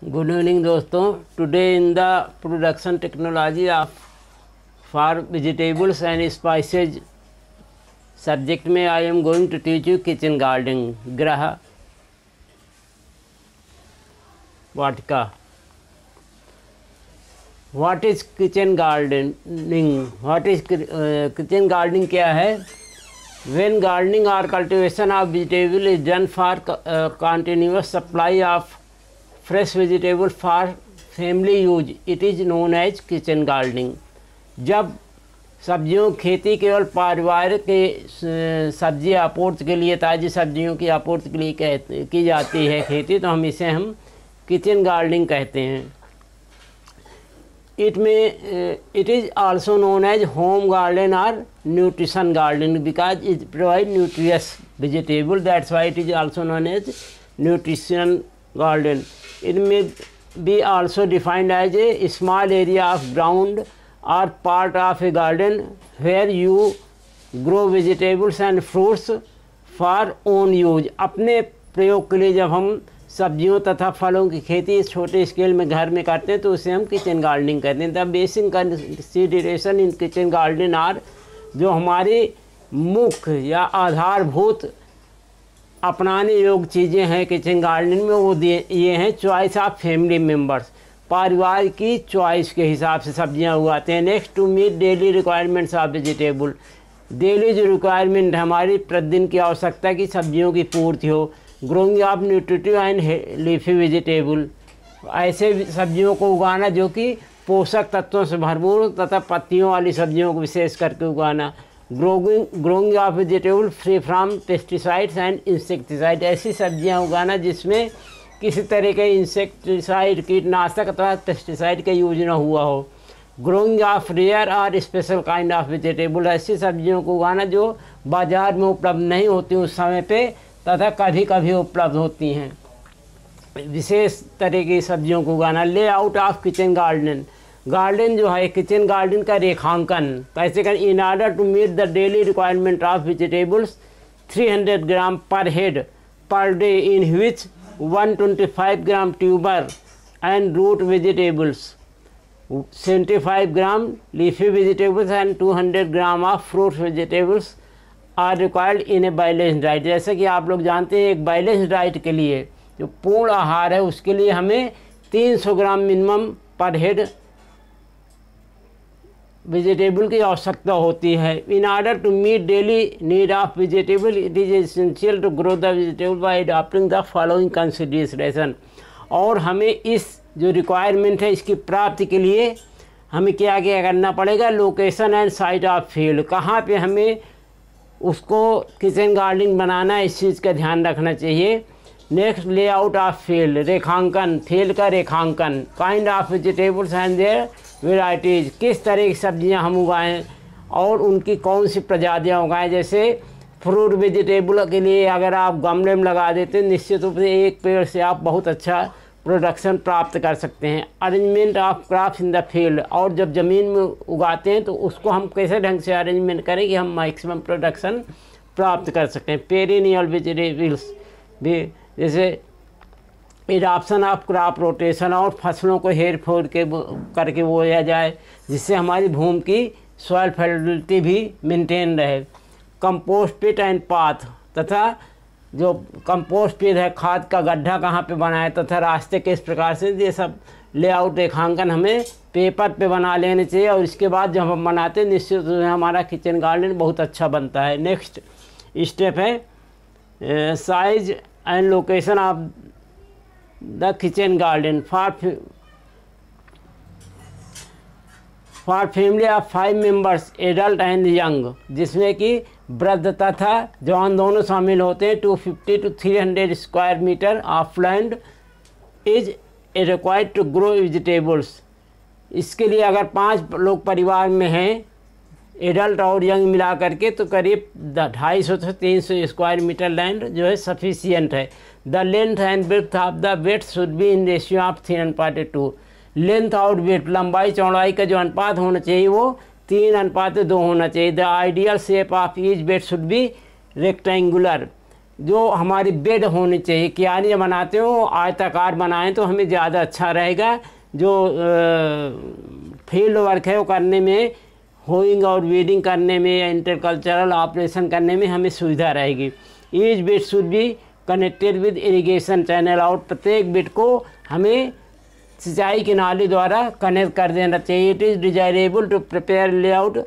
Good evening दोस्तों। Today in the production technology of for vegetables and spices subject में I am going to teach you kitchen gardening गृह वाटिका। What is kitchen gardening? What is kitchen gardening क्या है? When gardening or cultivation of vegetable is done for continuous supply of fresh vegetable for family use, it is known as kitchen gardening. जब सब्जियों खेती केवल परिवार के सब्जी आपूर्ति के लिए, ताज़ी सब्जियों की आपूर्ति के लिए की जाती है खेती, तो हम किचन गार्डनिंग कहते हैं। It is also known as home garden or nutrition garden because it provides nutritious vegetable. That's why it is also known as nutrition garden. It may be also defined as a small area of ground or part of a garden where you grow vegetables and fruits for own use. अपने प्रयोग के लिए जब हम सब्जियों तथा फलों की खेती छोटे स्केल में घर में करते हैं तो उसे हम किचन गार्डनिंग कहते हैं। The basic consideration in kitchen gardening are, जो हमारी मुख्य या आधारभूत अपनाने योग्य चीज़ें हैं किचन गार्डनिंग में, वो ये हैं। चॉइस ऑफ फैमिली मेम्बर्स, परिवार की चॉइस के हिसाब से सब्जियां उगाते हैं। Next, to meet daily requirements of vegetable, daily जो रिक्वायरमेंट हमारी प्रतिदिन की आवश्यकता की सब्जियों की पूर्ति हो। Growing of nutritive and leafy vegetable, ऐसे सब्जियों को उगाना जो कि पोषक तत्वों से भरपूर तथा पत्तियों वाली सब्जियों को विशेष करके उगाना। Growing of vegetable free from pesticides and insecticide, ऐसी सब्जियां उगाना जिसमें किसी तरह के इंसेक्टिसाइड कीटनाशक अथवा पेस्टिसाइड का यूज न हुआ हो। ग्रोइंग ऑफ रेयर और स्पेशल काइंड ऑफ वेजिटेबल, ऐसी सब्जियों को उगाना जो बाजार में उपलब्ध नहीं होती उस समय पे तथा कभी कभी उपलब्ध होती हैं, विशेष तरह की सब्जियों को उगाना। लेआउट ऑफ किचन गार्डन जो है किचन गार्डन का रेखांकन कैसे करें? In order to meet the daily requirement of vegetables 300 gram per head per day, in which 125 gram tuber and root vegetables, 75 gram leafy vegetables and 200 gram of fruit vegetables are required in a balance diet. जैसे कि आप लोग जानते हैं एक balance diet के लिए जो पूर्ण आहार है उसके लिए हमें 300 gram minimum per head vegetable की आवश्यकता होती है। In order to meet daily need of vegetable it is essential to grow the vegetable by adopting the following consideration, और हमें इस जो रिक्वायरमेंट है इसकी प्राप्ति के लिए हमें क्या क्या करना पड़ेगा? Location and site of field, कहाँ पे हमें उसको किचन गार्डनिंग बनाना है इस चीज़ का ध्यान रखना चाहिए। नेक्स्ट, लेआउट ऑफ फील्ड, रेखांकन, फील्ड का रेखांकन। Kind of vegetables and their varieties, किस तरह की सब्जियां हम उगाएं और उनकी कौन सी प्रजातियां उगाएं। जैसे फ्रूट वेजिटेबल के लिए अगर आप गमले में लगा देते हैं निश्चित रूप से एक पेड़ से आप बहुत अच्छा प्रोडक्शन प्राप्त कर सकते हैं। Arrangement of crops in the field, और जब ज़मीन में उगाते हैं तो उसको हम कैसे ढंग से अरेंजमेंट करें कि हम मैक्सिमम प्रोडक्शन प्राप्त कर सकते हैं। पेरिनियल वेजिटेबल्स भी, जैसे एडॉप्शन ऑफ क्रॉप रोटेशन, और फसलों को हेर फोर के करके बोया जाए जिससे हमारी भूमि की सॉइल फर्टिलिटी भी मेंटेन रहे। कंपोस्ट पिट एंड पाथ, तथा जो कंपोस्ट पिट है खाद का गड्ढा कहाँ पे बनाए तथा रास्ते किस प्रकार से, ये सब लेआउट रेखांकन हमें पेपर पे बना लेने चाहिए, और इसके बाद जब हम बनाते हैं निश्चित रूप से हमारा किचन गार्डन बहुत अच्छा बनता है। नेक्स्ट स्टेप है size and location of the kitchen garden for family of 5 members adult and young, जिसमें कि वृद्ध तथा जवान दोनों शामिल होते हैं। 250 to 300 square metre of land is required to grow vegetables. इसके लिए अगर 5 लोग परिवार में हैं एडल्ट और यंग मिला करके तो करीब 250 से 300 स्क्वायर मीटर लैंड जो है सफिशियंट है। The length and breadth of the bed should be in ratio of 3:2। Length और ब्रेड्थ, लंबाई चौड़ाई का जो अनुपात होना चाहिए वो 3:2 होना चाहिए। The ideal shape of each bed should be rectangular. जो हमारी बेड होनी चाहिए, क्यारियाँ बनाते हो आयताकार बनाएं तो हमें ज़्यादा अच्छा रहेगा। जो फील्ड वर्क है वो करने में, होइंग और वीडिंग करने में या इंटरकल्चरल ऑपरेशन करने में हमें सुविधा रहेगी। Each bit should be connected with irrigation channel, और प्रत्येक बिट को हमें सिंचाई की नाली द्वारा कनेक्ट कर देना चाहिए। It is desirable to prepare layout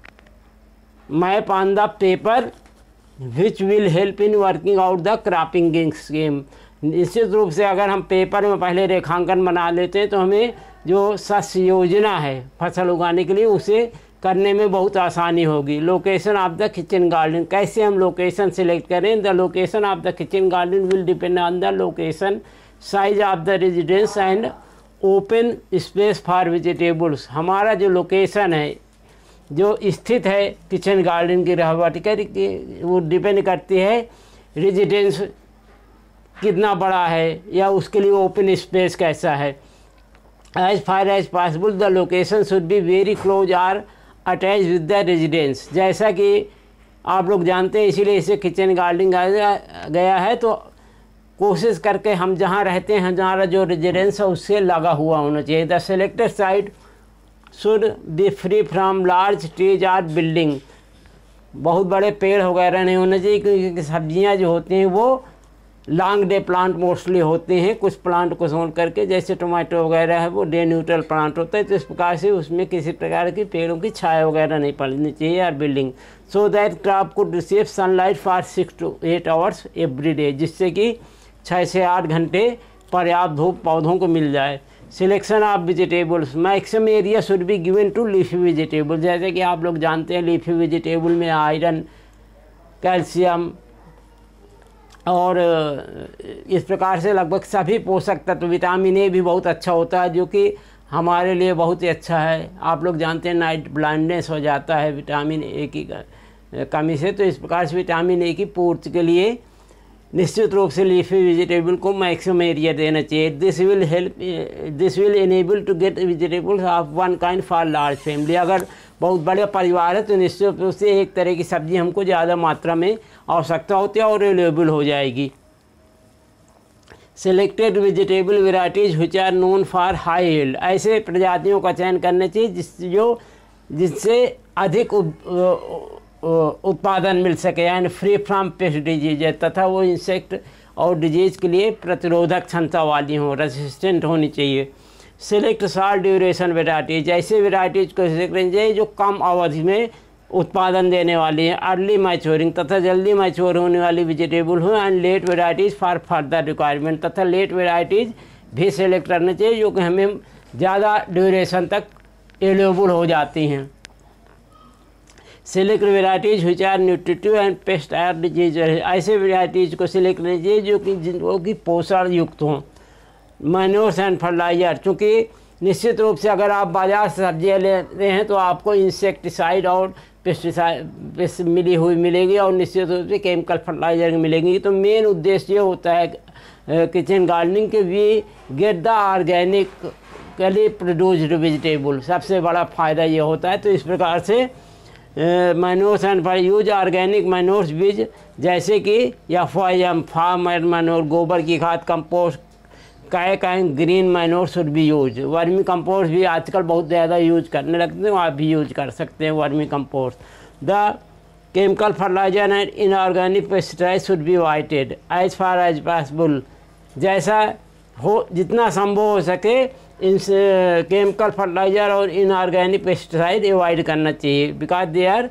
map on the paper which will help in working out the cropping scheme. निश्चित रूप से अगर हम पेपर में पहले रेखांकन बना लेते हैं तो हमें जो शस्य योजना है फसल उगाने के लिए उसे करने में बहुत आसानी होगी। Location of the kitchen garden, कैसे हम लोकेशन सिलेक्ट करें? The location of the kitchen garden will depend on the location, size of the residence and open space for vegetables. हमारा जो लोकेशन है, जो स्थित है किचन गार्डन की रहवाटिका की, वो डिपेंड करती है रेजिडेंस कितना बड़ा है या उसके लिए ओपन स्पेस कैसा है। As far as possible the location should be very close or attach with the residence. जैसा कि आप लोग जानते हैं, इसीलिए इसे किचन गार्डन गया है, तो कोशिश करके हम जहाँ रहते हैं, जहाँ जो रेजिडेंस है उससे लगा हुआ होना चाहिए। The selected site should be free from large trees or building. बहुत बड़े पेड़ वगैरह नहीं होने चाहिए, क्योंकि सब्जियां जो होती हैं वो लॉन्ग डे प्लांट मोस्टली होते हैं। कुछ प्लांट को छोड़ करके, जैसे टोमेटो वगैरह है वो डे न्यूट्रल प्लांट होता है, तो इस प्रकार से उसमें किसी प्रकार की पेड़ों की छाया वगैरह नहीं पड़नी चाहिए यार building. So that crop could receive sunlight for 6 to 8 hours every day, जिससे कि 6 से 8 घंटे पर्याप्त धूप पौधों को मिल जाए। Selection of vegetables, maximum area should be given to leafy vegetable. जैसे कि आप लोग जानते हैं लीफी वेजिटेबल में आयरन, कैल्शियम और इस प्रकार से लगभग सभी पोषक तत्व, विटामिन ए भी बहुत अच्छा होता है जो कि हमारे लिए बहुत ही अच्छा है। आप लोग जानते हैं नाइट ब्लाइंडनेस हो जाता है विटामिन ए की कमी से, तो इस प्रकार से विटामिन ए की पूर्ति के लिए निश्चित रूप से लीफी वेजिटेबल को मैक्सिमम एरिया देना चाहिए। This will enable to get vegetables of one kind for large family. अगर बहुत बड़े परिवार है तो निश्चित रूप से एक तरह की सब्जी हमको ज़्यादा मात्रा में आवश्यकता होती है और अवेलेबल हो जाएगी। Selected vegetable varieties which are known for high yield, ऐसे प्रजातियों का चयन करना चाहिए जिससे अधिक उत्पादन मिल सके, and free from pest disease, तथा वो इंसेक्ट और डिजीज के लिए प्रतिरोधक क्षमता वाली हों, रेसिस्टेंट होनी चाहिए। सिलेक्ट शॉर्ट ड्यूरेशन वेराइटीज, ऐसे वेराइटीज़ को सिलेक्ट करनी चाहिए जो कम अवधि में उत्पादन देने वाली हैं। अर्ली मैच्योरिंग, तथा जल्दी मैच्योर होने वाली वेजिटेबल हो। And late varieties for further requirement, तथा लेट वेराइटीज़ भी सिलेक्ट करना चाहिए जो कि हमें ज़्यादा ड्यूरेशन तक अवेलेबल हो जाती हैं। Select varieties which are nutritive and pest or disease, ऐसे वेराइटीज़ को सिलेक्ट करना चाहिए जो कि जिनको कि पोषण युक्त हों। मैन्योर्स एंड फर्टिलाइजर, चूँकि निश्चित रूप से अगर आप बाज़ार से सब्जियाँ लेते हैं तो आपको इंसेक्टिसाइड और पेस्टिसाइड मिली हुई मिलेगी और निश्चित रूप से केमिकल फर्टिलाइजर मिलेंगी। तो मेन उद्देश्य ये होता है किचन गार्डनिंग के we get the organically produced vegetable, सबसे बड़ा फ़ायदा ये होता है। तो इस प्रकार से manures and for use organic manures बीज, जैसे कि या फार्म मैन्योर, गोबर की खाद, compost, green manure should be use. Vermicompost भी आजकल बहुत ज़्यादा यूज करने लगते हैं, आप भी यूज कर सकते हैं vermicompost. The chemical fertiliser and inorganic pesticide should be avoided as far as possible, जैसा हो जितना संभव हो सके इन केमिकल फर्टिलाइजर और इनऑर्गेनिक पेस्टिसाइड अवॉइड करना चाहिए, because they are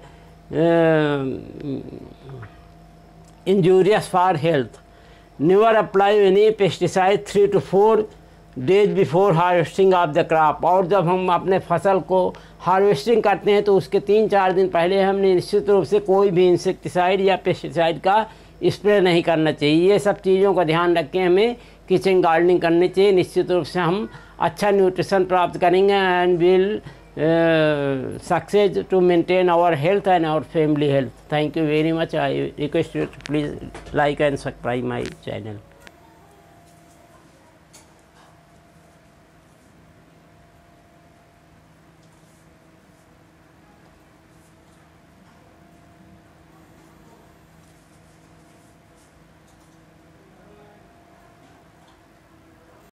injurious for health. Never apply any pesticide 3 to 4 days before harvesting of the crop, और जब हम अपने फसल को हार्वेस्टिंग करते हैं तो उसके 3-4 दिन पहले हमने निश्चित रूप से कोई भी इंसेक्टिसाइड या पेस्टिसाइड का स्प्रे नहीं करना चाहिए। ये सब चीज़ों का ध्यान रख के हमें किचन गार्डनिंग करनी चाहिए। निश्चित रूप से हम अच्छा न्यूट्रिशन प्राप्त करेंगे and will success to maintain our health and our family health. Thank you very much. I request you to please like and subscribe my channel.